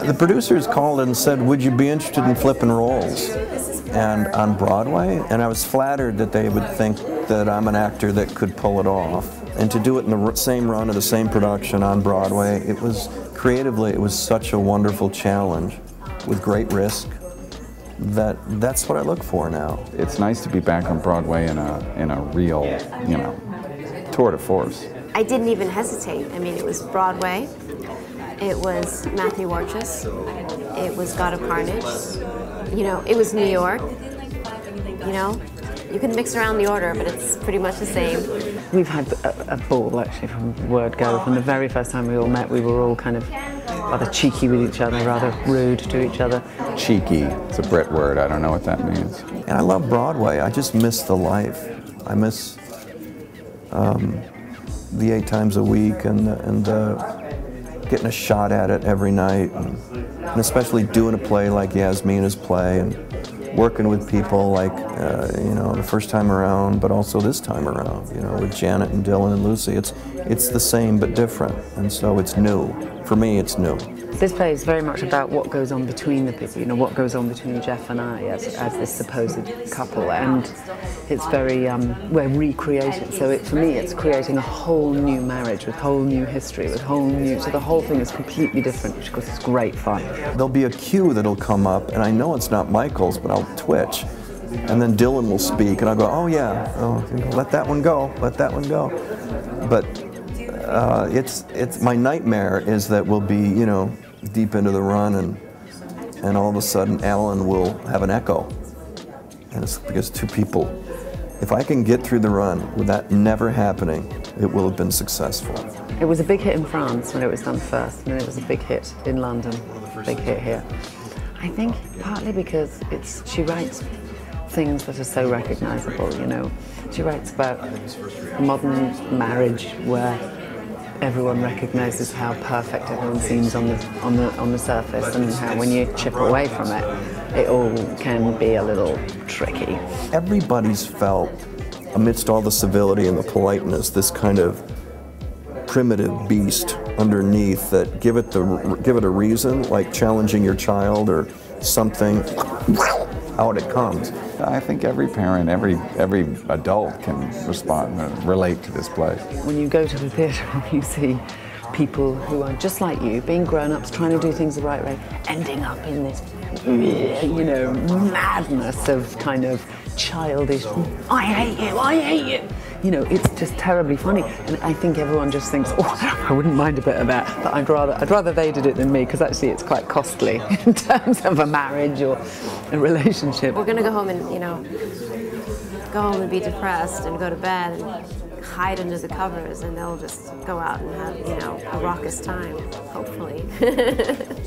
The producers called and said, would you be interested in flipping roles and on Broadway? And I was flattered that they would think that I'm an actor that could pull it off. And to do it in the same run of the same production on Broadway, it was, creatively, it was such a wonderful challenge with great risk. That's what I look for now. It's nice to be back on Broadway in a real, you know, tour de force. I didn't even hesitate. I mean, it was Broadway, it was Matthew Warchus, it was God of Carnage, you know, it was New York, you know. You can mix around the order, but it's pretty much the same. We've had a ball, actually, from word go. From the very first time we all met, we were all kind of rather cheeky with each other, rather rude to each other. Cheeky, it's a Brit word, I don't know what that means. And I love Broadway, I just miss the life. I miss the 8 times a week and getting a shot at it every night, and especially doing a play like Yasmina's play, and working with people like, you know, the first time around, but also this time around, you know, with Janet and Dylan and Lucy. It's the same but different, and so it's new. For me, it's new. This play is very much about what goes on between the people, you know, what goes on between Jeff and I as this supposed couple, and it's very, we're recreating, so for me it's creating a whole new marriage with whole new history, with whole new, so the whole thing is completely different, which of course is great fun. There'll be a cue that'll come up, and I know it's not Michael's, but I'll twitch, and then Dylan will speak, and I'll go, oh yeah, oh, let that one go, let that one go. But it's my nightmare is that we'll be, you know, deep into the run, and all of a sudden Alan will have an echo, and it's because 2 people. If I can get through the run with that never happening, it will have been successful. It was a big hit in France when it was done first, and it was a big hit in London, big hit here. I think partly because she writes things that are so recognizable, you know. She writes about modern marriage where everyone recognizes how perfect everyone seems on the surface, and how when you chip away from it, it all can be a little tricky. Everybody's felt, amidst all the civility and the politeness, this kind of primitive beast underneath that give it a reason, like challenging your child or something, out it comes. I think every parent, every adult can relate to this play. When you go to the theatre, you see people who are just like you, being grown-ups, trying to do things the right way, ending up in this, you know, madness of kind of childish, I hate you, I hate you. You know, it's just terribly funny, and I think everyone just thinks, oh, I wouldn't mind a bit of that, but I'd rather they did it than me, because actually it's quite costly in terms of a marriage or a relationship. We're going to go home and, you know, go home and be depressed and go to bed and hide under the covers, and they'll just go out and have, you know, a raucous time, hopefully.